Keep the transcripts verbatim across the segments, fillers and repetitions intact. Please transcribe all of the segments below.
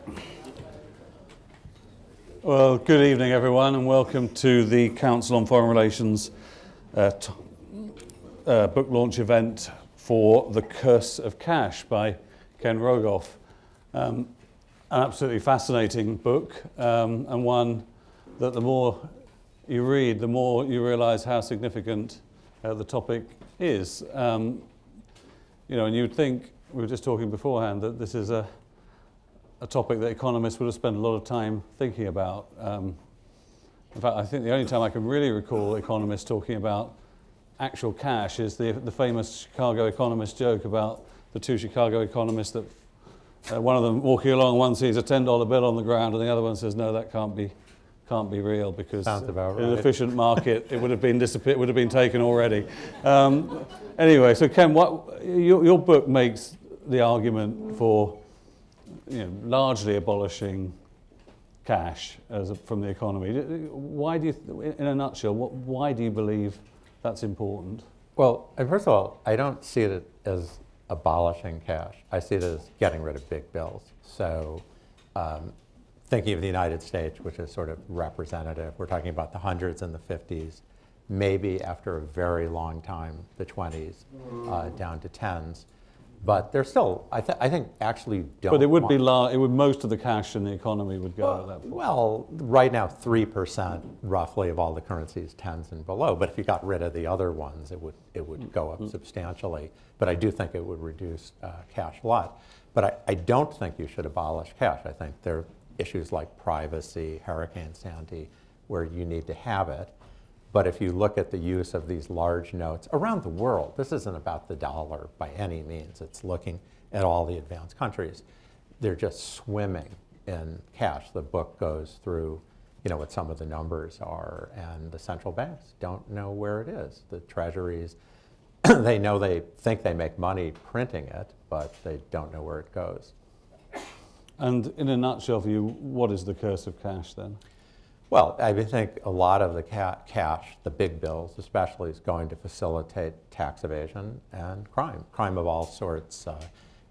Well, good evening, everyone, and welcome to the Council on Foreign Relations uh, t uh, book launch event for The Curse of Cash by Ken Rogoff. Um, an absolutely fascinating book, um, and one that the more you read, the more you realize how significant uh, the topic is. Um, you know, and you'd think, we were just talking beforehand, that this is a a topic that economists would have spent a lot of time thinking about. Um, in fact, I think the only time I can really recall economists talking about actual cash is the, the famous Chicago economist joke about the two Chicago economists that uh, one of them walking along, one sees a ten dollar bill on the ground and the other one says, no, that can't be, can't be real, because Sounds about in right. an efficient market it would have been disappeared, would have been taken already. Um, anyway, so Ken, what, your, your book makes the argument for You know, largely abolishing cash as a, from the economy. Why do you, in a nutshell, what, why do you believe that's important? Well, first of all, I don't see it as abolishing cash. I see it as getting rid of big bills. So um, thinking of the United States, which is sort of representative, we're talking about the hundreds and the fifties, maybe after a very long time, the twenties, uh, down to tens. But there's still, I, th I think, actually don't. But it would be large. It would most of the cash in the economy would go well, at that point. Well, right now, three percent roughly of all the currencies, tens and below. But if you got rid of the other ones, it would it would go up mm-hmm. substantially. But I do think it would reduce uh, cash a lot. But I, I don't think you should abolish cash. I think there are issues like privacy, Hurricane Sandy, where you need to have it. But if you look at the use of these large notes around the world, this isn't about the dollar by any means. It's looking at all the advanced countries. They're just swimming in cash. The book goes through, you know, what some of the numbers are, and the central banks don't know where it is. The treasuries, they know they think they make money printing it, but they don't know where it goes. And in a nutshell for you, what is the curse of cash then? Well, I think a lot of the ca cash, the big bills especially, is going to facilitate tax evasion and crime. Crime of all sorts, uh,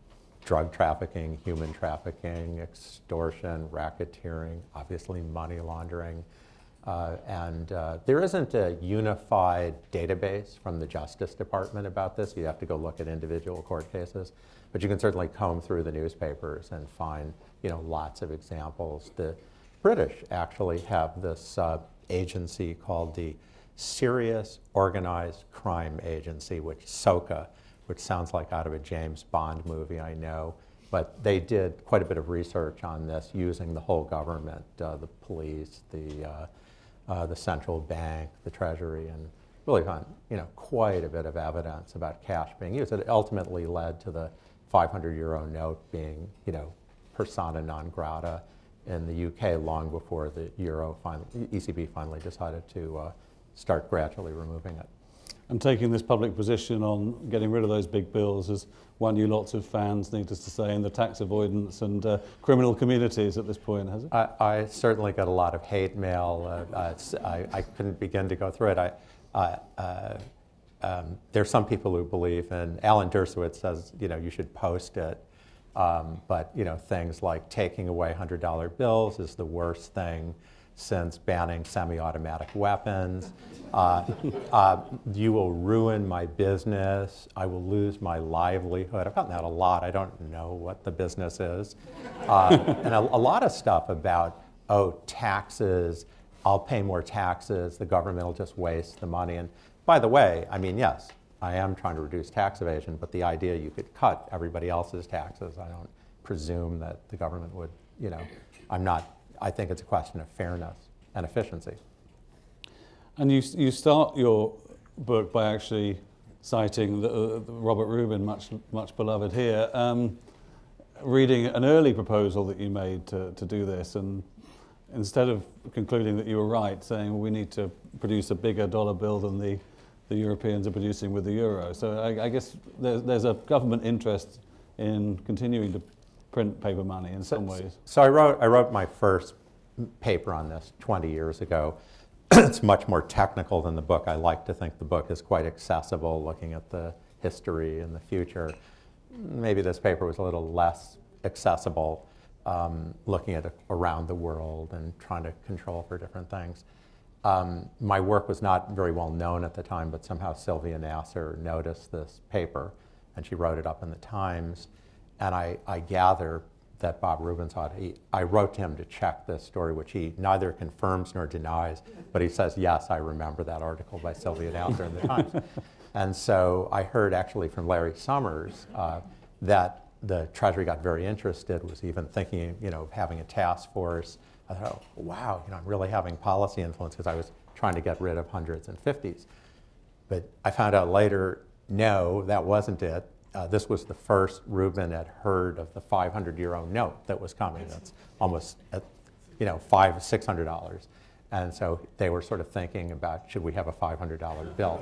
drug trafficking, human trafficking, extortion, racketeering, obviously money laundering. Uh, and uh, there isn't a unified database from the Justice Department about this. You have to go look at individual court cases. But you can certainly comb through the newspapers and find, you know, lots of examples. The British actually have this uh, agency called the Serious Organized Crime Agency, which SOCA, which sounds like out of a James Bond movie, I know, but they did quite a bit of research on this using the whole government, uh, the police, the, uh, uh, the central bank, the treasury, and really found, you know, quite a bit of evidence about cash being used. It ultimately led to the five hundred euro note being, you know, persona non grata in the U K long before the euro finally, E C B finally decided to uh, start gradually removing it. And taking this public position on getting rid of those big bills has won you lots of fans, needless to say, in the tax avoidance and uh, criminal communities at this point, has it? I, I certainly got a lot of hate mail. Uh, uh, I, I couldn't begin to go through it. I, uh, uh, um, there's some people who believe, and Alan Dershowitz says, you know, you should post it. Um, but, you know, things like taking away one hundred dollar bills is the worst thing since banning semi-automatic weapons. Uh, uh, you will ruin my business. I will lose my livelihood. I've gotten that a lot. I don't know what the business is. Uh, and a, a lot of stuff about, oh, taxes, I'll pay more taxes, the government will just waste the money. And by the way, I mean, yes, I am trying to reduce tax evasion, but the idea you could cut everybody else's taxes, I don't presume that the government would, you know, I'm not, I think it's a question of fairness and efficiency. And you, you start your book by actually citing the, uh, the Robert Rubin, much, much beloved here, um, reading an early proposal that you made to, to do this, and instead of concluding that you were right, saying, well, we need to produce a bigger dollar bill than the the Europeans are producing with the euro. So I, I guess there's, there's a government interest in continuing to print paper money in so, some ways. So I wrote, I wrote my first paper on this twenty years ago. It's much more technical than the book. I like to think the book is quite accessible, looking at the history and the future. Maybe this paper was a little less accessible, um, looking at it around the world and trying to control for different things. Um, my work was not very well known at the time, but somehow Sylvia Nasser noticed this paper, and she wrote it up in the Times. And I, I gather that Bob Rubin thought, he, I wrote to him to check this story, which he neither confirms nor denies, but he says, yes, I remember that article by Sylvia Nasser in the Times. And so I heard actually from Larry Summers uh, that the Treasury got very interested, was even thinking, you know, of having a task force. I thought, oh, wow, you know, I'm really having policy influence because I was trying to get rid of hundreds and fifties. But I found out later, no, that wasn't it. Uh, this was the first Rubin had heard of the five hundred euro note that was coming. That's almost, at, you know, five, six hundred dollars. And so they were sort of thinking about, should we have a five hundred dollar bill?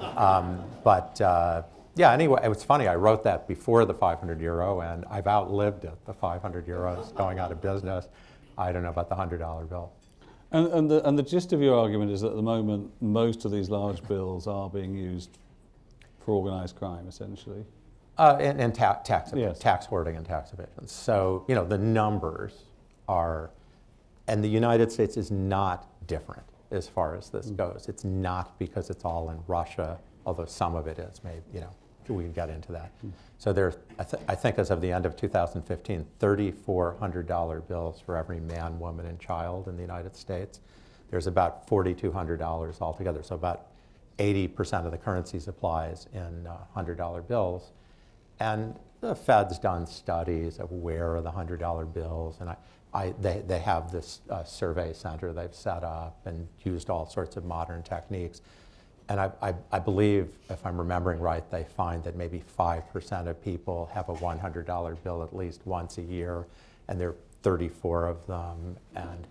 Um, but uh, yeah, anyway, it was funny. I wrote that before the five hundred euro, and I've outlived it. The five hundred euros going out of business. I don't know about the one hundred dollar bill. And, and, the, and the gist of your argument is that at the moment, most of these large bills are being used for organized crime, essentially. Uh, and and ta tax, yes. tax hoarding and tax evasion. So, you know, the numbers are, and the United States is not different as far as this mm. goes. It's not because it's all in Russia, although some of it is, maybe, you know, we can get into that. Mm. So there's, I, th I think as of the end of two thousand fifteen, thirty-four hundred dollar bills for every man, woman, and child in the United States. There's about forty-two hundred dollars altogether. So about eighty percent of the currency supplies in uh, one hundred dollar bills. And the Fed's done studies of where are the one hundred dollar bills, and I, I, they, they have this uh, survey center they've set up and used all sorts of modern techniques. And I, I, I believe, if I'm remembering right, they find that maybe five percent of people have a one hundred dollar bill at least once a year, and there are thirty-four of them. And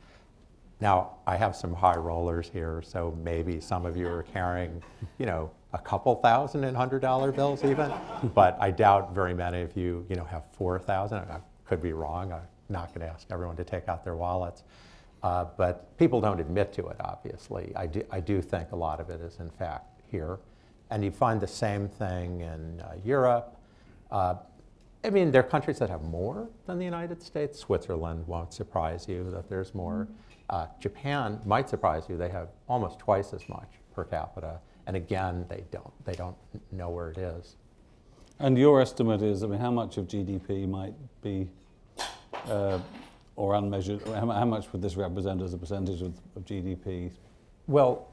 now, I have some high rollers here, so maybe some of you are carrying, you know, a couple thousand in one hundred dollar bills even, but I doubt very many of you, you know, have four thousand. I could be wrong. I'm not going to ask everyone to take out their wallets. Uh, but people don't admit to it, obviously. I do, I do think a lot of it is, in fact, here. And you find the same thing in uh, Europe. Uh, I mean, there are countries that have more than the United States. Switzerland won't surprise you that there's more. Uh, Japan might surprise you. They have almost twice as much per capita. And again, they don't, they don't know where it is. And your estimate is, I mean, how much of G D P might be, uh, or unmeasured, or how, how much would this represent as a percentage of, of G D P? Well,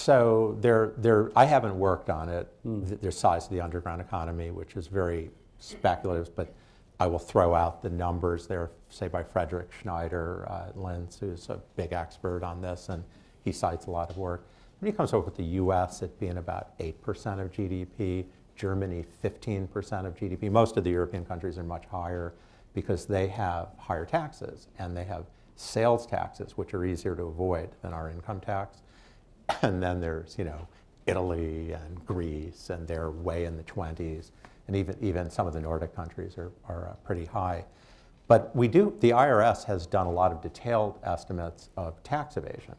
so there, there, I haven't worked on it. Mm. There's size of the underground economy, which is very speculative, but I will throw out the numbers there, say by Frederick Schneider uh, at Linz, who's a big expert on this, and he cites a lot of work. When he comes up with the U S, it being about eight percent of G D P, Germany fifteen percent of G D P. Most of the European countries are much higher because they have higher taxes, and they have sales taxes, which are easier to avoid than our income tax. And then there's, you know, Italy and Greece, and they're way in the twenties. And even, even some of the Nordic countries are, are uh, pretty high. But we do, the I R S has done a lot of detailed estimates of tax evasion.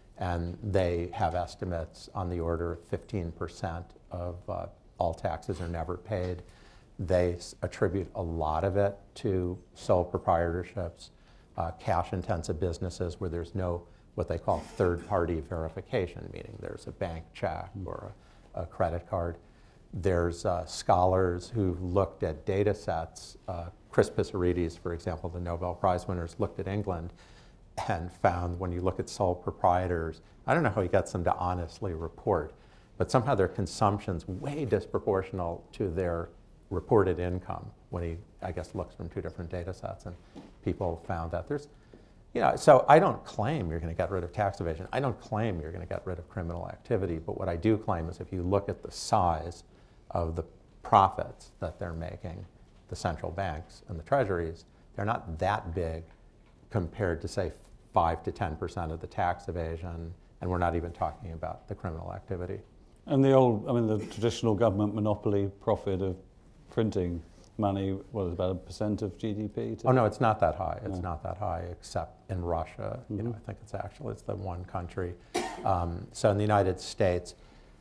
And they have estimates on the order of fifteen percent of uh, all taxes are never paid. They attribute a lot of it to sole proprietorships, uh, cash-intensive businesses where there's no what they call third-party verification, meaning there's a bank check or a, a credit card. There's uh, scholars who've looked at data sets. Uh, Chris Pissarides, for example, the Nobel Prize winners, looked at England and found when you look at sole proprietors, I don't know how he gets them to honestly report, but somehow their consumption's way disproportional to their reported income when he, I guess, looks from two different data sets, and people found that there's, you know, so I don't claim you're going to get rid of tax evasion. I don't claim you're going to get rid of criminal activity, but what I do claim is if you look at the size of the profits that they're making, the central banks and the treasuries, they're not that big compared to, say, five to ten percent of the tax evasion, and we're not even talking about the criminal activity. And the old, I mean, the traditional government monopoly profit of printing money, what is about a percent of G D P? Oh no, it's not that high. It's no. not that high, except in Russia. Mm-hmm. You know, I think it's actually, it's the one country. Um, so in the United States,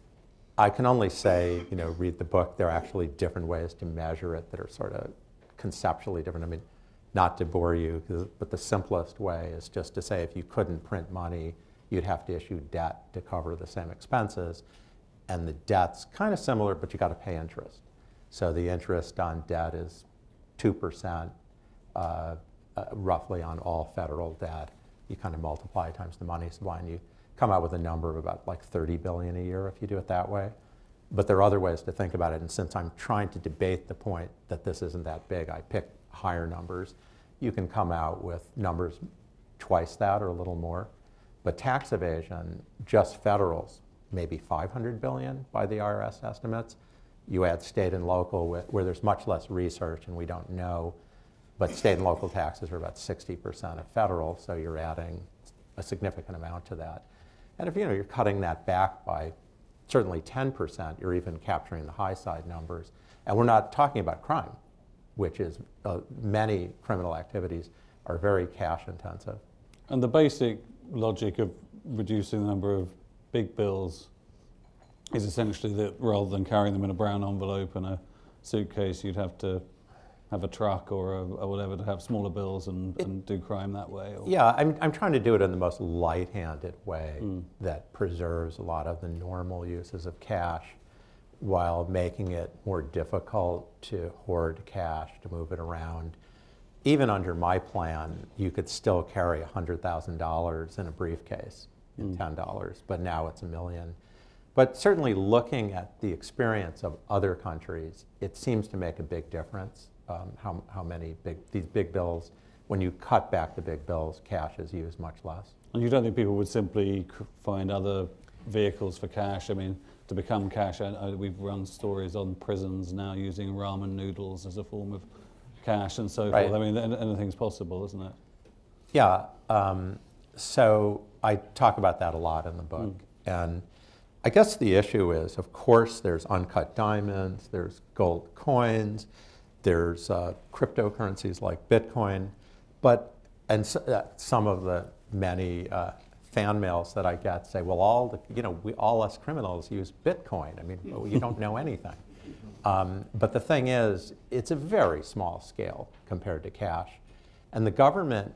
I can only say, you know, read the book. There are actually different ways to measure it that are sort of conceptually different. I mean, not to bore you, but the simplest way is just to say if you couldn't print money, you'd have to issue debt to cover the same expenses. And the debt's kind of similar, but you got to pay interest. So the interest on debt is two percent uh, uh, roughly on all federal debt. You kind of multiply times the money supply, and you come out with a number of about like thirty billion dollars a year if you do it that way. But there are other ways to think about it, and since I'm trying to debate the point that this isn't that big, I picked higher numbers. You can come out with numbers twice that or a little more. But tax evasion, just federals, maybe five hundred billion dollars by the I R S estimates. You add state and local, where there's much less research and we don't know, but state and local taxes are about sixty percent of federal, so you're adding a significant amount to that. And if you know, you're cutting that back by certainly ten percent, you're even capturing the high side numbers. And we're not talking about crime, which is uh, many criminal activities are very cash intensive. And the basic logic of reducing the number of big bills is essentially that rather than carrying them in a brown envelope and a suitcase, you'd have to have a truck or, a, or whatever to have smaller bills and, it, and do crime that way. Or? Yeah, I'm, I'm trying to do it in the most light-handed way mm. that preserves a lot of the normal uses of cash while making it more difficult to hoard cash, to move it around. Even under my plan, you could still carry one hundred thousand dollars in a briefcase in mm. ten dollars, but now it's a million. But certainly looking at the experience of other countries, it seems to make a big difference um, how, how many big, these big bills, when you cut back the big bills, cash is used much less. And you don't think people would simply find other vehicles for cash? I mean, to become cash, I, I, we've run stories on prisons now using ramen noodles as a form of cash and so right. forth. I mean, anything's possible, isn't it? Yeah. Um, so I talk about that a lot in the book. Mm. And I guess the issue is, of course, there's uncut diamonds, there's gold coins, there's uh, cryptocurrencies like Bitcoin, but, and so, uh, some of the many uh, fan mails that I get say, well, all the, you know, we, all us criminals use Bitcoin. I mean, you don't know anything. Um, but the thing is, it's a very small scale compared to cash. And the government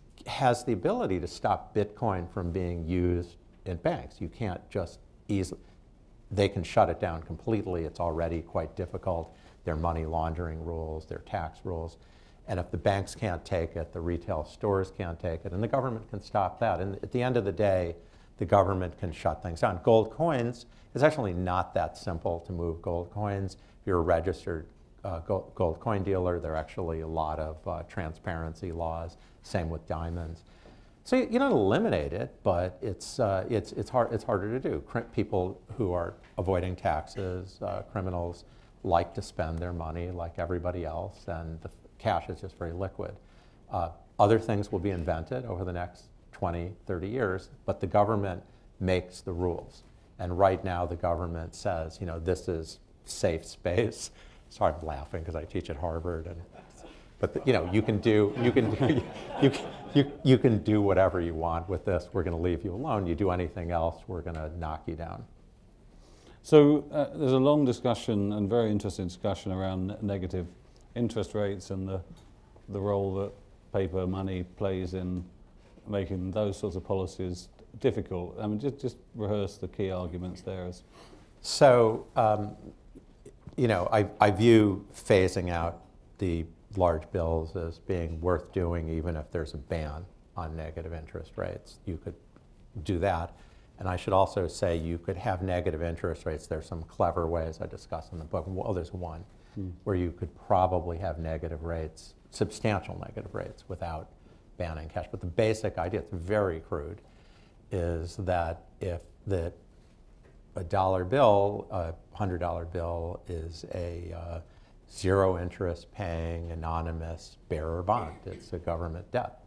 has the ability to stop Bitcoin from being used in banks. You can't just easily, they can shut it down completely. It's already quite difficult. Their money laundering rules, their tax rules. And if the banks can't take it, the retail stores can't take it, and the government can stop that. And at the end of the day, the government can shut things down. Gold coins, it's actually not that simple to move gold coins. If you're a registered uh, gold, gold coin dealer, there are actually a lot of uh, transparency laws, same with diamonds. So you, you don't eliminate it, but it's, uh, it's, it's, hard, it's harder to do. Cr people who are avoiding taxes, uh, criminals, like to spend their money like everybody else, and the cash is just very liquid. Uh, other things will be invented over the next twenty, thirty years, but the government makes the rules. And right now the government says, you know, this is safe space. Sorry, I'm laughing because I teach at Harvard, and but the, you know, you can do you can do, you, you you can do whatever you want with this. We're going to leave you alone. You do anything else, we're going to knock you down. So uh, there's a long discussion and very interesting discussion around negative interest rates and the the role that paper money plays in making those sorts of policies difficult. I mean, just just rehearse the key arguments there. As so, um, you know, I I view phasing out the large bills as being worth doing, even if there's a ban on negative interest rates. You could do that. And I should also say you could have negative interest rates. There's some clever ways I discuss in the book. Well, there's one hmm. where you could probably have negative rates, substantial negative rates, without banning cash. But the basic idea, it's very crude, is that if the a dollar bill, a hundred dollar bill, is a uh, zero interest paying anonymous bearer bond. It's a government debt.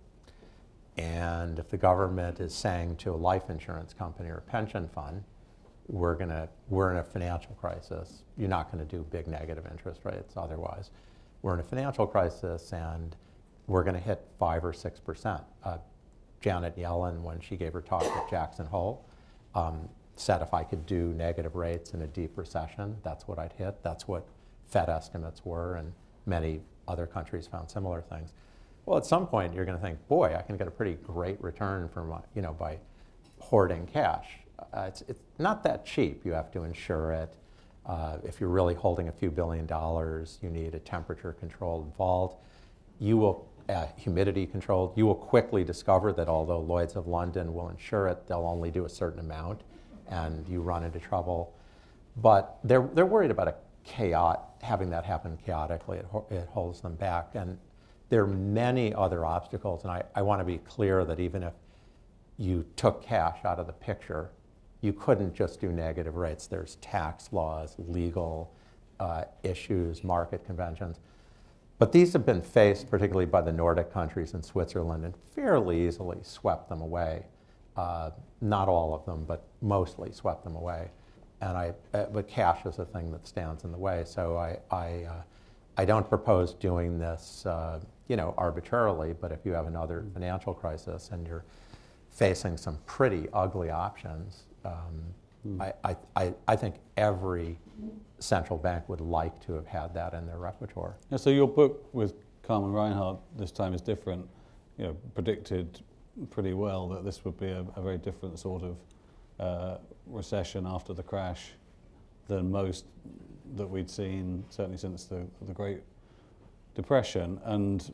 And if the government is saying to a life insurance company or a pension fund, we're gonna, we're in a financial crisis, you're not gonna do big negative interest rates otherwise. We're in a financial crisis and we're gonna hit five or six percent. Uh, Janet Yellen, when she gave her talk at Jackson Hole, um, said if I could do negative rates in a deep recession, that's what I'd hit. That's what Fed estimates were, and many other countries found similar things. Well, at some point you're going to think, boy, I can get a pretty great return from my, you know, by hoarding cash. Uh, it's, it's not that cheap. You have to insure it. Uh, if you're really holding a few billion dollars, you need a temperature-controlled vault. You will, uh, humidity-controlled. You will quickly discover that although Lloyd's of London will insure it, they'll only do a certain amount, and you run into trouble. But they're, they're worried about a chaos, having that happen chaotically. It, ho it holds them back. And there are many other obstacles, and I, I want to be clear that even if you took cash out of the picture, you couldn't just do negative rates. There's tax laws, legal uh, issues, market conventions. But these have been faced, particularly by the Nordic countries and Switzerland, and fairly easily swept them away. Uh, not all of them, but mostly swept them away. And I, uh, but cash is a thing that stands in the way. So I, I, uh, I don't propose doing this, uh, you know, arbitrarily. But if you have another financial crisis and you're facing some pretty ugly options, um, mm. I, I, I think every central bank would like to have had that in their repertoire. Yeah, so your book with Carmen Reinhardt this time is different. You know, predicted pretty well that this would be a, a very different sort of uh, recession after the crash than most that we'd seen, certainly since the, the Great Depression. And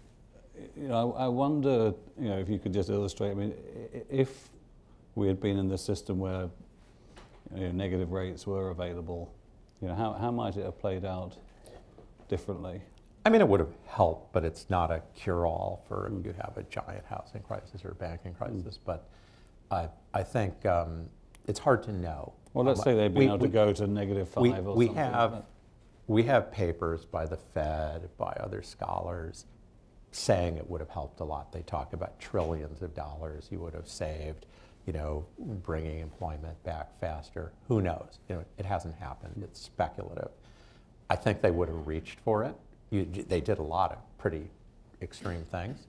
you know, I, I wonder, you know, if you could just illustrate. I mean, if we had been in this system where you know, negative rates were available, you know, how how might it have played out differently? I mean, it would have helped, but it's not a cure-all for mm. if you have a giant housing crisis or a banking crisis. Mm. But I I think um, it's hard to know. Well, let's um, say they'd been we, able we, to go to negative five we, or we something. Have, like we have papers by the Fed, by other scholars, saying it would have helped a lot. They talk about trillions of dollars you would have saved, you know, bringing employment back faster. Who knows? You know, it hasn't happened. It's speculative. I think they would have reached for it. You, they did a lot of pretty extreme things.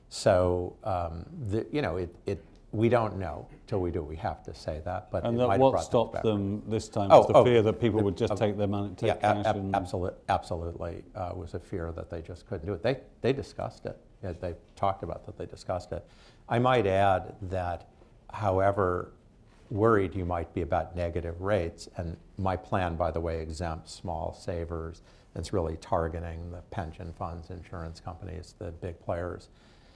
So, um, the, you know, it, it, we don't know till we do. We have to say that. But and it might what stopped them this time oh, was the oh, fear that people the, would just uh, take their money, take yeah, cash. Ab and absolutely, absolutely uh, was a fear that they just couldn't do it. They, they discussed it. Yeah, they talked about that. They discussed it. I might add that, however worried you might be about negative rates, and my plan, by the way, exempts small savers. It's really targeting the pension funds, insurance companies, the big players.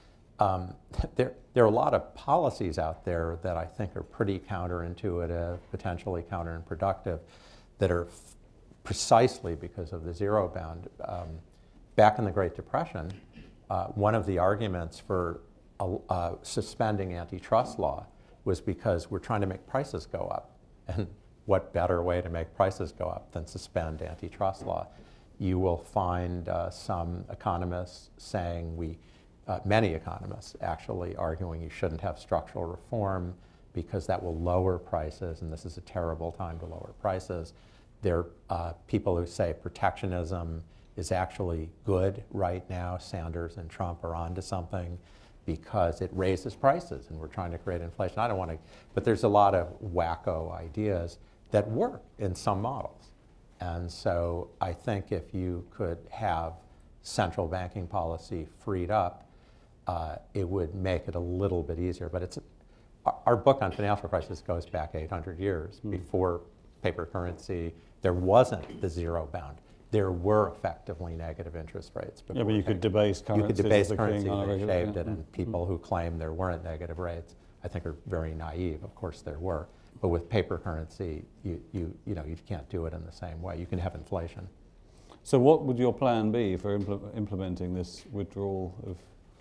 Um, there, there are a lot of policies out there that I think are pretty counterintuitive, potentially counterproductive, that are f precisely because of the zero bound. Um, back in the Great Depression, uh, one of the arguments for uh, uh, suspending antitrust law was because we're trying to make prices go up. And what better way to make prices go up than suspend antitrust law? You will find uh, some economists saying we, uh, many economists actually arguing you shouldn't have structural reform because that will lower prices, and this is a terrible time to lower prices. There are uh, people who say protectionism is actually good right now. Sanders and Trump are onto something because it raises prices and we're trying to create inflation. I don't want to, but there's a lot of wacko ideas that work in some models. And so I think if you could have central banking policy freed up, uh, it would make it a little bit easier. But it's, our book on financial crisis goes back eight hundred years. Mm. Before paper currency, there wasn't the zero bound. There were effectively negative interest rates. Yeah, but you could debase currency. You could debase currency, they shaved it, yeah. and people who claim there weren't negative rates, I think are very naive. Of course there were. But with paper currency, you, you, you know, you can't do it in the same way. You can have inflation. So what would your plan be for impl implementing this withdrawal of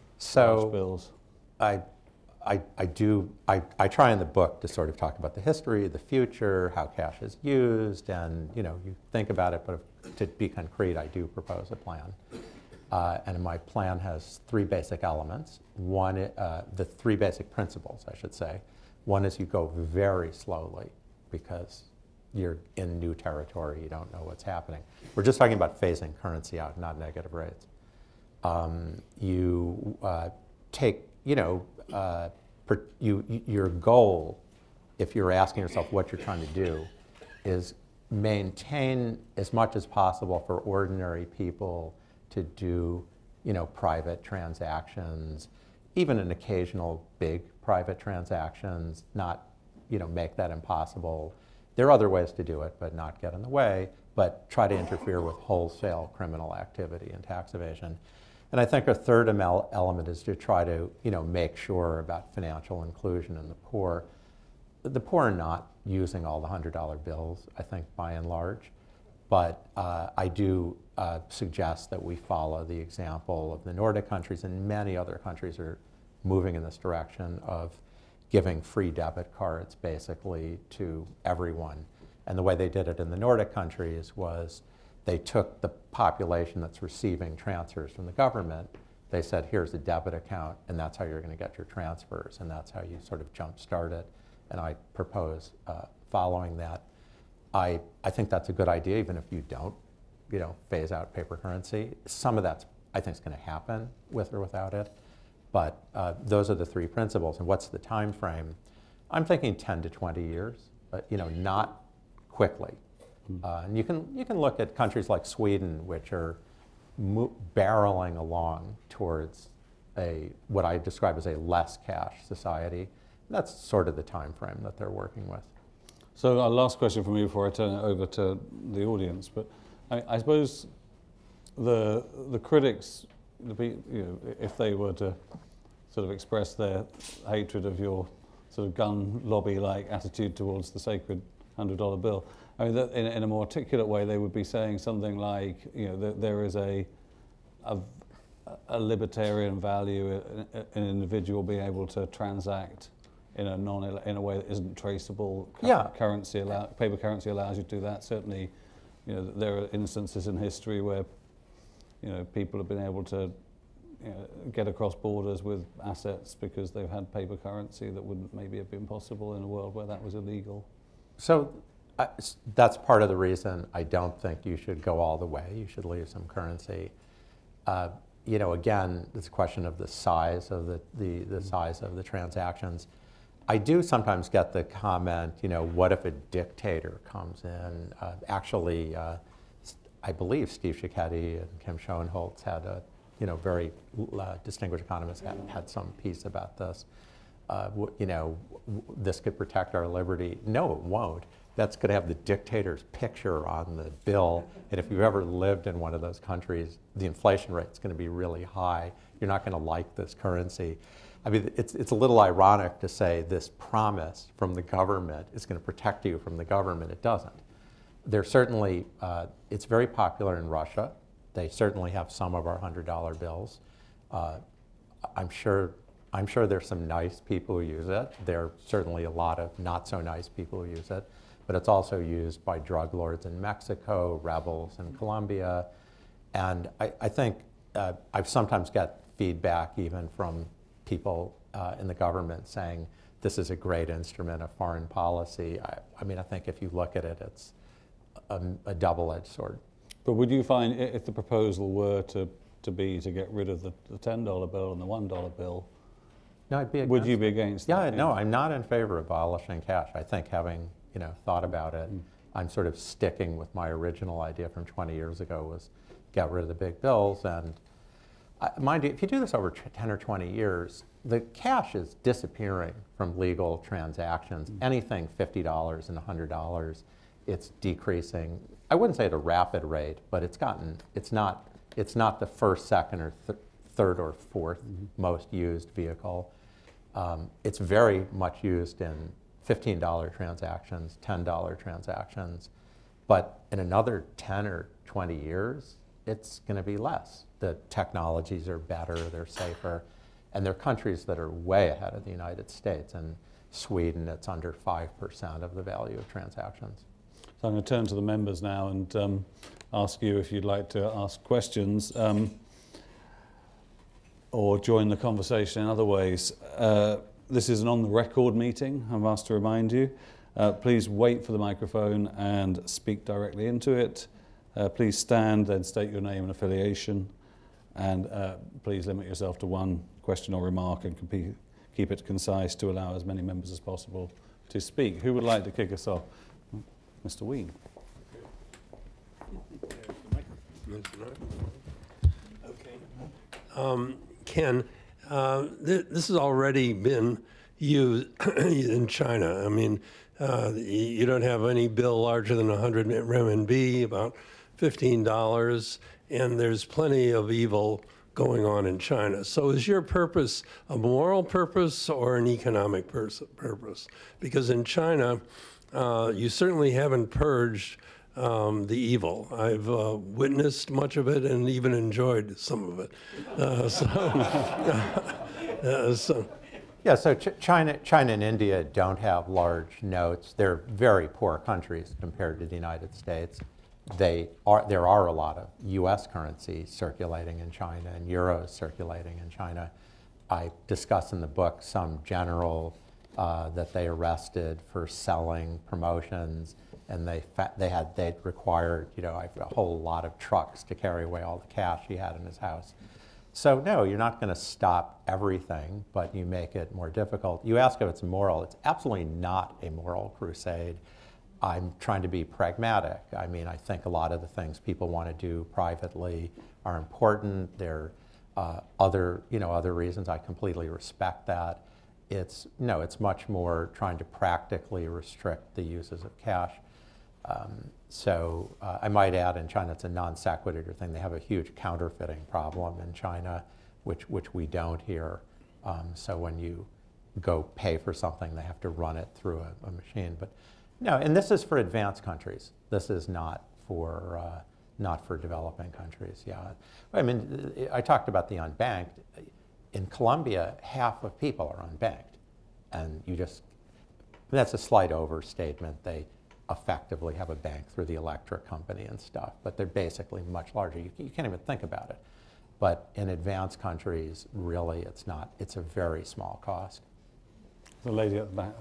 so cash bills? I, I, I do, I, I try in the book to sort of talk about the history, the future, how cash is used, and you know, you think about it, but if, to be concrete, I do propose a plan. Uh, and my plan has three basic elements. One, uh, the three basic principles, I should say. One is you go very slowly because you're in new territory, you don't know what's happening. We're just talking about phasing currency out, not negative rates. Um, you uh, take, you know, uh, per, you, your goal, if you're asking yourself what you're trying to do, is maintain as much as possible for ordinary people to do you know, private transactions, even an occasional big private transactions, not, you know, make that impossible. There are other ways to do it, but not get in the way, but try to interfere with wholesale criminal activity and tax evasion. And I think a third element is to try to, you know, make sure about financial inclusion in the poor. The poor are not using all the one hundred dollar bills, I think, by and large. But uh, I do uh, suggest that we follow the example of the Nordic countries, and many other countries are moving in this direction of giving free debit cards basically to everyone. And the way they did it in the Nordic countries was they took the population that's receiving transfers from the government, they said, here's a debit account, and that's how you're going to get your transfers, and that's how you sort of jumpstart it. And I propose uh, following that. I, I think that's a good idea, even if you don't, you know, phase out paper currency. Some of that's, I think, is going to happen with or without it. But uh, those are the three principles. And what's the time frame? I'm thinking ten to twenty years, but, you know, not quickly. Mm-hmm. uh, and you can, you can look at countries like Sweden, which are mo barreling along towards a, what I describe as a less cash society. And that's sort of the time frame that they're working with. So our last question from you before I turn it over to the audience, but I, I suppose the the critics, the, you know, if they were to sort of express their hatred of your sort of gun lobby-like attitude towards the sacred one hundred dollar bill, I mean, that in, in a more articulate way, they would be saying something like, you know, that there is a a, a libertarian value in an individual being able to transact in a non in a way that isn't traceable. Yeah. Currency allow, paper currency allows you to do that. Certainly, you know, there are instances in history where, you know, people have been able to, you know, get across borders with assets because they've had paper currency that wouldn't maybe have been possible in a world where that was illegal. So uh, that's part of the reason I don't think you should go all the way. You should leave some currency. Uh, you know, again, it's a question of the size of the, the, the size of the transactions. I do sometimes get the comment, you know, what if a dictator comes in? Uh, actually, uh, I believe Steve Schicketti and Kim Schoenholtz had a, you know, very uh, distinguished economist had, had some piece about this. Uh, w you know, w this could protect our liberty. No, it won't. That's going to have the dictator's picture on the bill. And if you've ever lived in one of those countries, the inflation rate is going to be really high. You're not going to like this currency. I mean, it's, it's a little ironic to say this promise from the government is going to protect you from the government. It doesn't. There's certainly, uh, it's very popular in Russia. They certainly have some of our one hundred dollar bills. Uh, I'm sure, I'm sure there's some nice people who use it. There are certainly a lot of not so nice people who use it. But it's also used by drug lords in Mexico, rebels in Colombia. And I, I think uh, I've sometimes got feedback even from people uh, in the government saying this is a great instrument of foreign policy. I, I mean, I think if you look at it, it's a, a double-edged sword. But would you find, if the proposal were to, to be to get rid of the, the ten dollar bill and the one dollar bill, no, I'd be against would you it. be against yeah, that? Yeah, no, I'm not in favor of abolishing cash. I think having, you know, thought about it, mm. I'm sort of sticking with my original idea from twenty years ago was get rid of the big bills. And I, mind you, if you do this over ten or twenty years, the cash is disappearing from legal transactions. Mm. Anything fifty dollars and one hundred dollars, it's decreasing. I wouldn't say at a rapid rate, but it's gotten, it's not, it's not the first, second, or th third or fourth mm-hmm. most used vehicle. Um, it's very much used in fifteen dollar transactions, ten dollar transactions, but in another ten or twenty years, it's going to be less. The technologies are better, they're safer, and there are countries that are way ahead of the United States. And Sweden, it's under five percent of the value of transactions. So I'm going to turn to the members now and um, ask you if you'd like to ask questions um, or join the conversation in other ways. Uh, This is an on-the-record meeting, I'm asked to remind you. Uh, please wait for the microphone and speak directly into it. Uh, please stand, then state your name and affiliation. And uh, please limit yourself to one question or remark and keep it concise to allow as many members as possible to speak. Who would like to kick us off? Mister Ween. Okay. Um, Ken, uh, th this has already been used in China. I mean, uh, you don't have any bill larger than one hundred renminbi, about fifteen dollars, and there's plenty of evil going on in China. So is your purpose a moral purpose or an economic purpose? Because in China, uh, you certainly haven't purged um, the evil. I've uh, witnessed much of it and even enjoyed some of it. Uh, so, uh, so. Yeah, so Ch China, China and India don't have large notes. They're very poor countries compared to the United States. They are, there are a lot of U S currency circulating in China and euros circulating in China. I discuss in the book some general uh, that they arrested for selling promotions, and they fa they had they required you know a whole lot of trucks to carry away all the cash he had in his house. So no, you're not going to stop everything, but you make it more difficult. You ask if it's moral. It's absolutely not a moral crusade. I'm trying to be pragmatic. I mean, I think a lot of the things people want to do privately are important. There are uh, other, you know, other reasons. I completely respect that. It's, no, it's much more trying to practically restrict the uses of cash. Um, so uh, I might add, in China, it's a non sequitur thing. They have a huge counterfeiting problem in China, which, which we don't here. Um, so when you go pay for something, they have to run it through a, a machine. But no, and this is for advanced countries. This is not for, uh, not for developing countries, yeah. I mean, I talked about the unbanked. In Colombia, half of people are unbanked. And you just, that's a slight overstatement. They effectively have a bank through the electric company and stuff, but they're basically much larger. You, you can't even think about it. But in advanced countries, really, it's not, it's a very small cost. The lady at the back.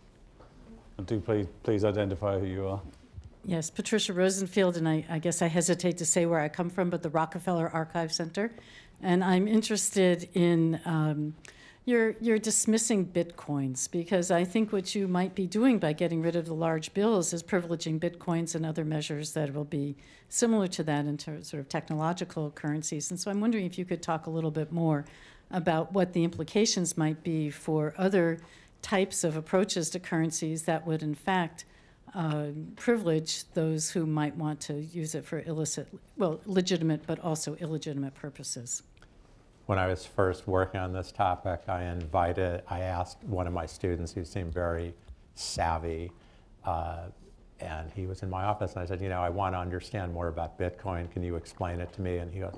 Do please, please identify who you are. Yes, Patricia Rosenfield, and I, I guess I hesitate to say where I come from, but the Rockefeller Archive Center. And I'm interested in um, your, your dismissing bitcoins, because I think what you might be doing by getting rid of the large bills is privileging bitcoins and other measures that will be similar to that in terms of sort of technological currencies. And so I'm wondering if you could talk a little bit more about what the implications might be for other types of approaches to currencies that would, in fact, uh, privilege those who might want to use it for illicit, well, legitimate, but also illegitimate purposes. When I was first working on this topic, I invited, I asked one of my students who seemed very savvy, uh, and he was in my office, and I said, you know, I want to understand more about Bitcoin. Can you explain it to me? And he goes,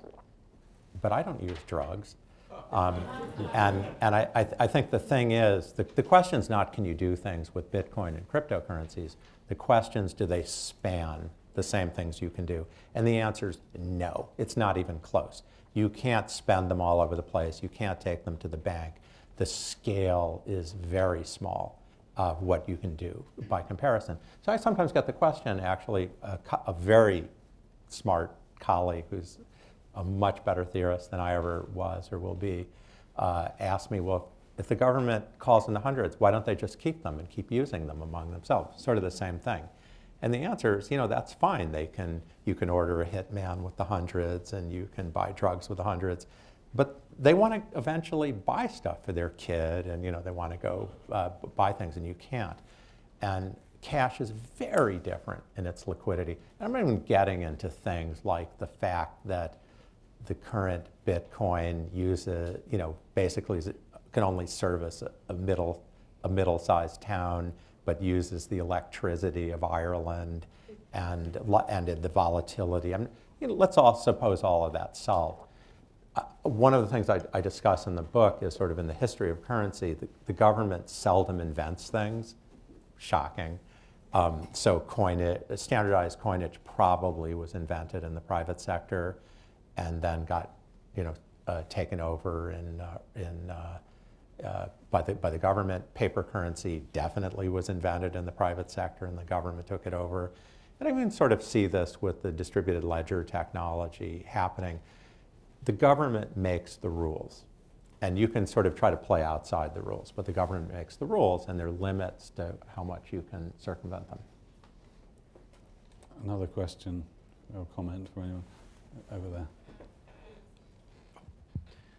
but I don't use drugs. Um, and and I, I, th I think the thing is, the, the question's not can you do things with Bitcoin and cryptocurrencies. The question's do they span the same things you can do? And the answer is no. It's not even close. You can't spend them all over the place. You can't take them to the bank. The scale is very small of what you can do by comparison. So I sometimes get the question, actually, a, a very smart colleague who's a much better theorist than I ever was or will be, uh, asked me, well, if the government calls in the hundreds, why don't they just keep them and keep using them among themselves? Sort of the same thing. And the answer is, you know, that's fine. They can, you can order a hitman with the hundreds, and you can buy drugs with the hundreds. But they want to eventually buy stuff for their kid, and, you know, they want to go uh, buy things, and you can't. And cash is very different in its liquidity. I'm not even getting into things like the fact that the current Bitcoin uses, you know, basically can only service a, a middle, a middle-sized town, but uses the electricity of Ireland and and the volatility. I mean, you know, let's all suppose all of that's solved. Uh, one of the things I, I discuss in the book is sort of in the history of currency. The, the government seldom invents things. Shocking. Um, so coinage, standardized coinage probably was invented in the private sector, and then got, you know, uh, taken over in, uh, in, uh, uh, by, the, by the government. Paper currency definitely was invented in the private sector, and the government took it over. And I can sort of see this with the distributed ledger technology happening. The government makes the rules, and you can sort of try to play outside the rules, but the government makes the rules, and there are limits to how much you can circumvent them. Another question or comment from anyone over there?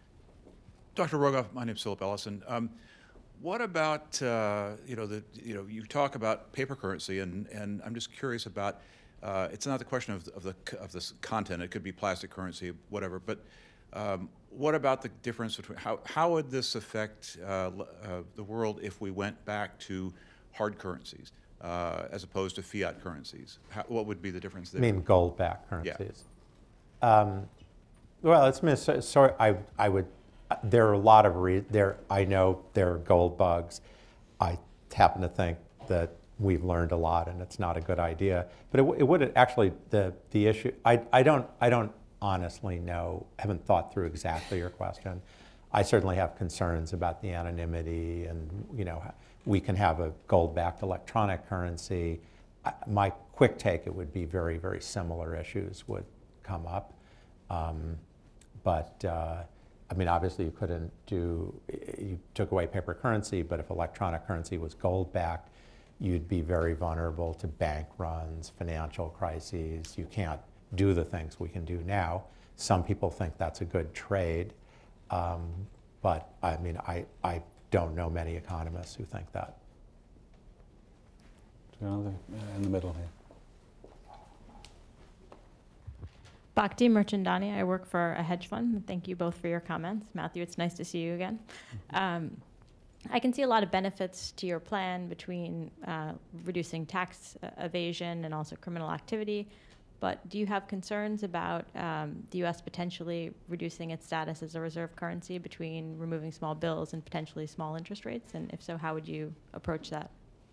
Doctor Rogoff, my name's Philip Ellison. Um, what about, uh, you know, the, you know, you talk about paper currency, and, and I'm just curious about, uh, it's not the question of, of the of this content, it could be plastic currency, whatever, but um, what about the difference between, how, how would this affect uh, uh, the world if we went back to hard currencies uh, as opposed to fiat currencies? How, what would be the difference there? I mean gold-backed currencies. Yeah. Um, well, it's mis- so I, I would, there are a lot of, re- there, I know there are gold bugs. I happen to think that we've learned a lot and it's not a good idea. But it, w- it would actually, the, the issue, I, I don't, I don't honestly know, haven't thought through exactly your question. I certainly have concerns about the anonymity, and you know, we can have a gold-backed electronic currency. I, my quick take, it would be very, very similar issues would come up. Um, but uh, I mean, obviously you couldn't do, you took away paper currency, but if electronic currency was gold-backed, you'd be very vulnerable to bank runs, financial crises. You can't do the things we can do now. Some people think that's a good trade, um, but I mean, I, I don't know many economists who think that. In the middle here. Bhakti Merchandani, I work for a hedge fund. Thank you both for your comments. Matthew, it's nice to see you again. Um, I can see a lot of benefits to your plan between uh, reducing tax evasion and also criminal activity, but do you have concerns about um, the U S potentially reducing its status as a reserve currency between removing small bills and potentially small interest rates? And if so, how would you approach that?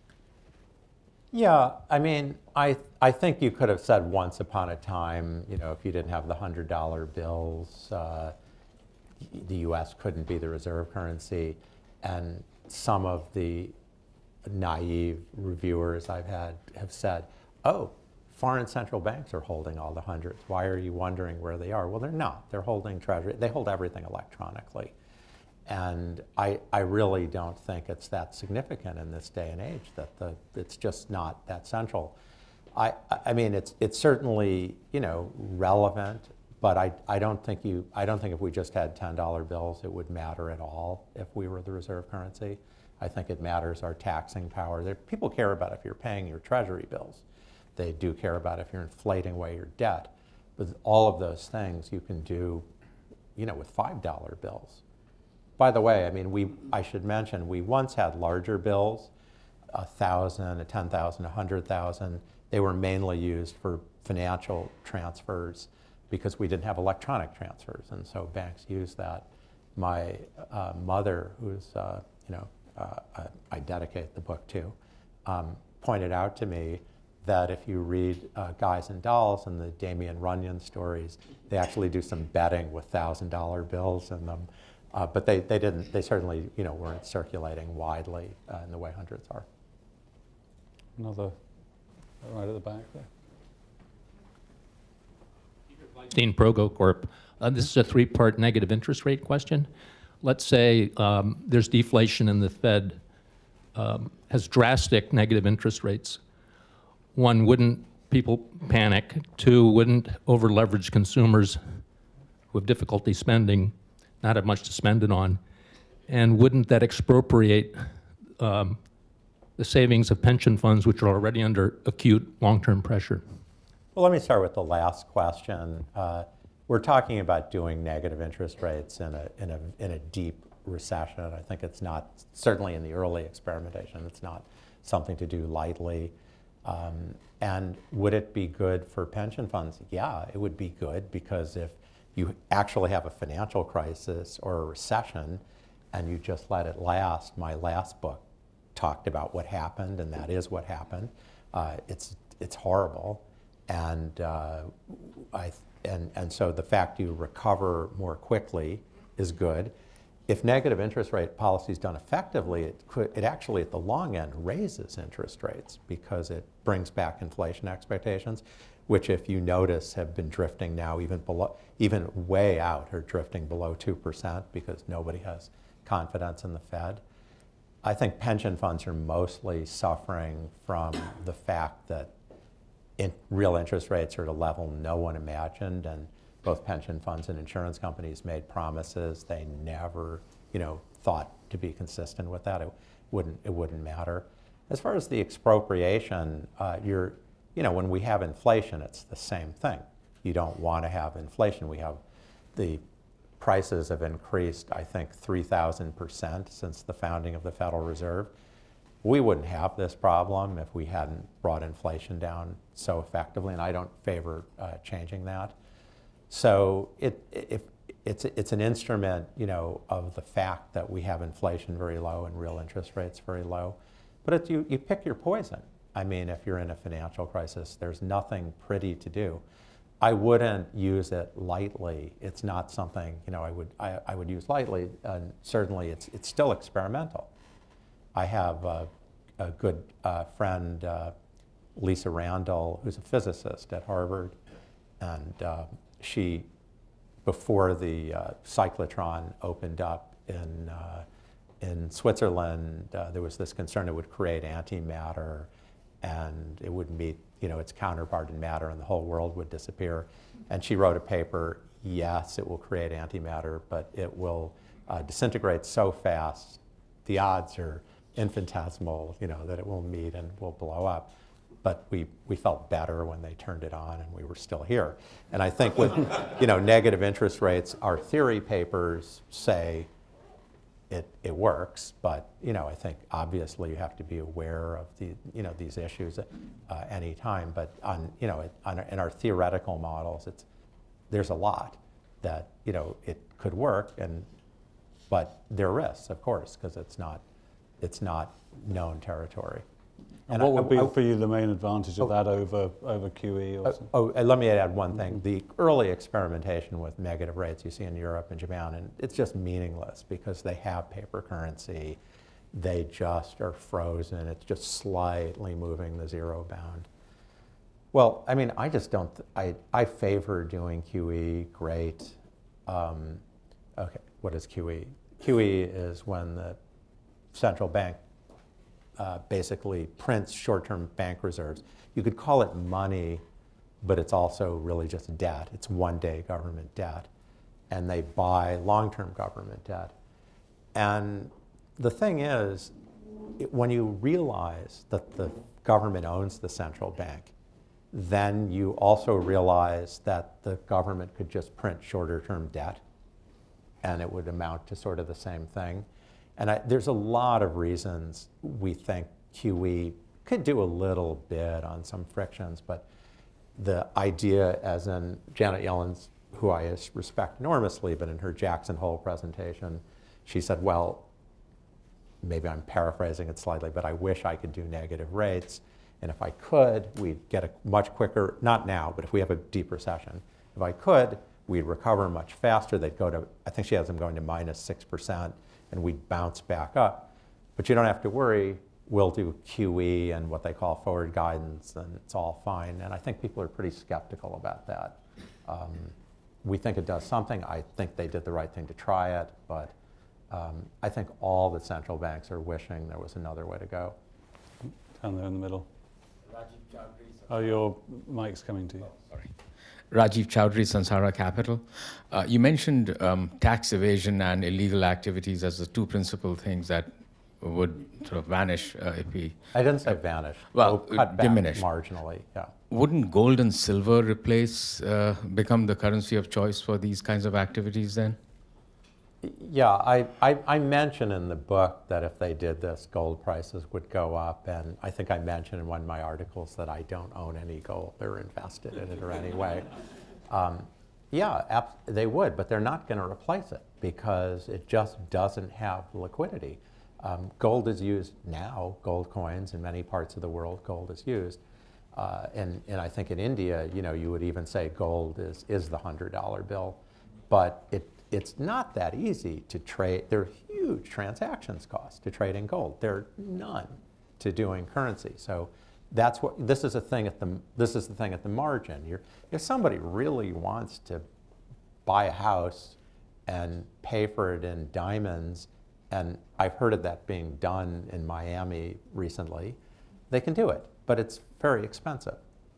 Yeah, I mean, I, I think you could have said once upon a time, you know, if you didn't have the one hundred dollar bills, uh, the U S couldn't be the reserve currency. And some of the naive reviewers I've had have said, oh, foreign central banks are holding all the hundreds. Why are you wondering where they are? Well, they're not. They're holding treasury. They hold everything electronically. And I, I really don't think it's that significant in this day and age, that the, it's just not that central. I, I mean, it's, it's certainly, you know, relevant, but I, I don't think you, I don't think if we just had ten dollar bills, it would matter at all if we were the reserve currency. I think it matters our taxing power. There, people care about if you're paying your treasury bills. They do care about if you're inflating away your debt. But all of those things you can do, you know, with five dollar bills. By the way, I mean, we, I should mention, we once had larger bills, a thousand, a ten thousand, a hundred thousand. They were mainly used for financial transfers because we didn't have electronic transfers, and so banks used that. My uh, mother, who's, uh, you know, uh, I, I dedicate the book to, um, pointed out to me that if you read uh, Guys and Dolls and the Damien Runyon stories, they actually do some betting with thousand dollar bills in them. Uh, but they, they didn't, they certainly, you know, weren't circulating widely uh, in the way hundreds are. Another, right at the back there. Dean Progo Corp. Uh, this is a three-part negative interest rate question. Let's say um, there's deflation and the Fed um, has drastic negative interest rates. One, wouldn't people panic? Two, wouldn't over-leveraged consumers who have difficulty spending not have much to spend it on? And wouldn't that expropriate um, the savings of pension funds, which are already under acute long-term pressure? Well, let me start with the last question. Uh, we're talking about doing negative interest rates in a, in a, in a deep recession. I think it's not, certainly in the early experimentation, it's not something to do lightly. Um, and would it be good for pension funds? Yeah, it would be good, because if you actually have a financial crisis or a recession and you just let it last, my last book talked about what happened, and that is what happened. Uh, it's, it's horrible. And, uh, I, and, and so the fact you recover more quickly is good. If negative interest rate policy is done effectively, it, could, it actually at the long end raises interest rates, because it brings back inflation expectations, which, if you notice, have been drifting now even below, even way out, are drifting below two percent because nobody has confidence in the Fed. I think pension funds are mostly suffering from the fact that in real interest rates are at a level no one imagined, and both pension funds and insurance companies made promises they never you know, thought to be consistent with that, it wouldn't, it wouldn't matter. As far as the expropriation, uh, you're, you know, when we have inflation, it's the same thing. You don't want to have inflation. We have the prices have increased, I think, three thousand percent since the founding of the Federal Reserve. We wouldn't have this problem if we hadn't brought inflation down so effectively, and I don't favor uh, changing that. So it, if, it's, it's an instrument, you know, of the fact that we have inflation very low and real interest rates very low. But it's, you, you pick your poison. I mean, if you're in a financial crisis, there's nothing pretty to do. I wouldn't use it lightly. It's not something, you know, I would, I, I would use lightly, and certainly it's, it's still experimental. I have a, a good uh, friend, uh, Lisa Randall, who's a physicist at Harvard, and uh, she, before the uh, cyclotron opened up in, uh, in Switzerland, uh, there was this concern it would create antimatter, and it would meet, you know, its counterpart in matter, and the whole world would disappear. And she wrote a paper, yes, it will create antimatter, but it will uh, disintegrate so fast, the odds are infinitesimal, you know, that it will meet and will blow up. But we, we felt better when they turned it on, and we were still here. And I think with, you know, negative interest rates, our theory papers say it, it works, but, you know, I think obviously you have to be aware of the, you know, these issues at uh, any time. But on, you know, it, on, in our theoretical models, it's, there's a lot that, you know, it could work, and, but there are risks, of course, because it's not, it's not known territory. And, and what I, would be I, for you the main advantage of oh, that over, over Q E? Or uh, oh, and let me add one thing. Mm-hmm. The early experimentation with negative rates you see in Europe and Japan, and it's just meaningless because they have paper currency. They just are frozen. It's just slightly moving the zero bound. Well, I mean, I just don't, I, I favor doing Q E, great. Um, okay, what is Q E? Q E is when the central bank Uh, basically prints short-term bank reserves. You could call it money, but it's also really just debt. It's one-day government debt. And they buy long-term government debt. And the thing is, it, when you realize that the government owns the central bank, then you also realize that the government could just print shorter-term debt, and it would amount to sort of the same thing. And I, there's a lot of reasons we think Q E could do a little bit on some frictions, but the idea, as in Janet Yellen's, who I respect enormously, but in her Jackson Hole presentation, she said, well, maybe I'm paraphrasing it slightly, but I wish I could do negative rates. And if I could, we'd get a much quicker, not now, but if we have a deep recession, if I could, we'd recover much faster. They'd go to, I think she has them going to minus six percent. And we'd bounce back up. But you don't have to worry. We'll do Q E and what they call forward guidance, and it's all fine. And I think people are pretty skeptical about that. Um, we think it does something. I think they did the right thing to try it, but um, I think all the central banks are wishing there was another way to go. Down there in the middle. Oh, your mic's coming to you. Oh, sorry. Rajiv Chowdhury, Sansara Capital. Uh, you mentioned um, tax evasion and illegal activities as the two principal things that would sort of vanish uh, if we... I didn't say vanish. Well, cut back diminish. Marginally, yeah. Wouldn't gold and silver replace, uh, become the currency of choice for these kinds of activities then? Yeah, I, I, I mention in the book that if they did this, gold prices would go up. And I think I mentioned in one of my articles that I don't own any gold. They're invested in it or anyway. Um, yeah, they would, but they're not going to replace it because it just doesn't have liquidity. Um, gold is used now, gold coins in many parts of the world, gold is used. Uh, and, and I think in India, you know, you would even say gold is, is the one hundred dollar bill. But it It's not that easy to trade. There are huge transactions costs to trading gold. There are none to doing currency. So that's what this is a thing at the this is the thing at the margin. You're, if somebody really wants to buy a house and pay for it in diamonds, and I've heard of that being done in Miami recently, they can do it, but it's very expensive.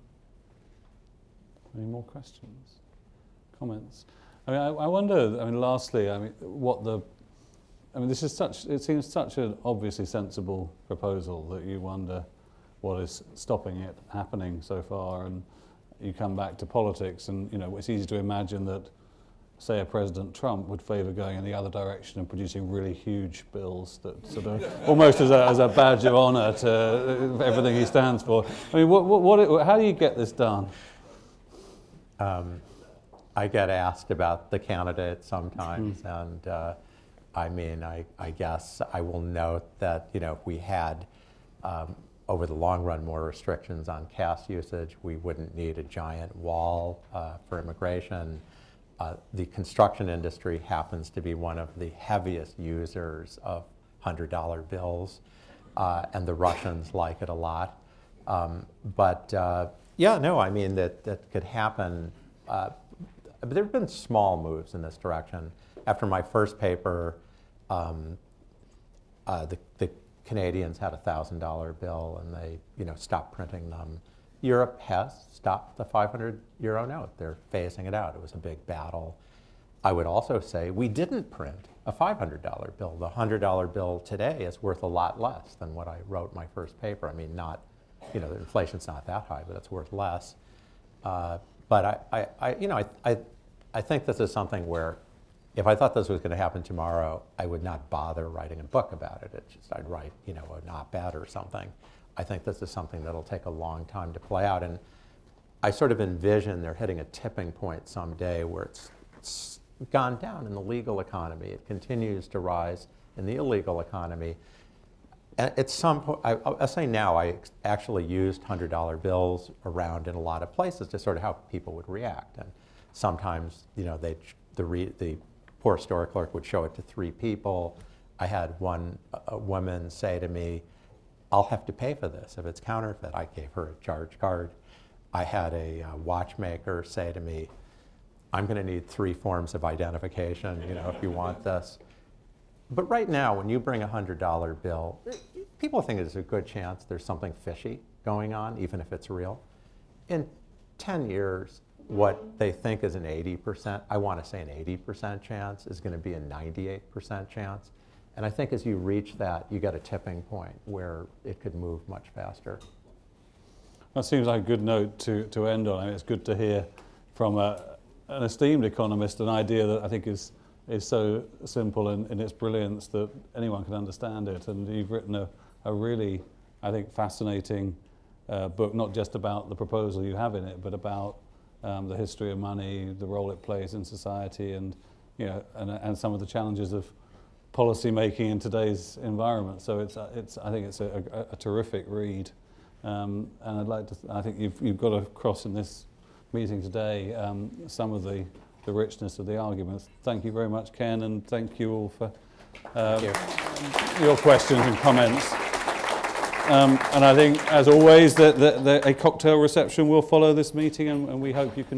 Any more questions, comments? I mean, I, I wonder, I mean, lastly, I mean, what the, I mean, this is such, it seems such an obviously sensible proposal that you wonder what is stopping it happening so far. And you come back to politics, and you know, it's easy to imagine that, say, a President Trump would favour going in the other direction and producing really huge bills that sort of almost as a, as a badge of honour to everything he stands for. I mean, what, what, what, how do you get this done? Um, I get asked about the candidates sometimes, mm. and uh, I mean, I, I guess I will note that, you know, if we had, um, over the long run, more restrictions on cash usage, we wouldn't need a giant wall uh, for immigration. Uh, the construction industry happens to be one of the heaviest users of one hundred dollar bills, uh, and the Russians like it a lot. Um, but uh, yeah, no, I mean, that, that could happen. Uh, but there have been small moves in this direction. After my first paper, um, uh, the, the Canadians had a one thousand dollar bill, and they, you know, stopped printing them. Europe has stopped the five hundred euro note. They're phasing it out. It was a big battle. I would also say we didn't print a five hundred dollar bill. The one hundred dollar bill today is worth a lot less than what I wrote in my first paper. I mean, not, you know, the inflation's not that high, but it's worth less. Uh, but I, I, I, you know, I, I, I think this is something where if I thought this was going to happen tomorrow, I would not bother writing a book about it. It's just I'd write, you know, an op-ed or something. I think this is something that'll take a long time to play out. And I sort of envision they're hitting a tipping point someday where it's, it's gone down in the legal economy. It continues to rise in the illegal economy. And at some point, I, I'll say now, I actually used one hundred dollar bills around in a lot of places to sort of how people would react. And sometimes, you know, they, the, re, the poor store clerk would show it to three people. I had one a woman say to me, I'll have to pay for this if it's counterfeit. I gave her a charge card. I had a uh, watchmaker say to me, I'm going to need three forms of identification, you know, if you want this. But right now, when you bring a one hundred dollar bill, people think there's a good chance there's something fishy going on, even if it's real. In ten years, what they think is an eighty percent, I want to say an eighty percent chance, is going to be a ninety-eight percent chance. And I think as you reach that, you get a tipping point where it could move much faster. That seems like a good note to, to end on. I mean, it's good to hear from a, an esteemed economist an idea that I think is, is so simple in, in its brilliance that anyone can understand it. And you've written a, a really, I think, fascinating uh, book, not just about the proposal you have in it, but about um, the history of money, the role it plays in society, and, you know, and, and some of the challenges of policy making in today's environment. So it's, uh, it's I think it's a, a, a terrific read. Um, and I'd like to, th I think you've, you've got across in this meeting today um, some of the, the richness of the arguments. Thank you very much, Ken, and thank you all for uh, you. your questions and comments. Um, and I think, as always, that, that, that a cocktail reception will follow this meeting, and, and we hope you can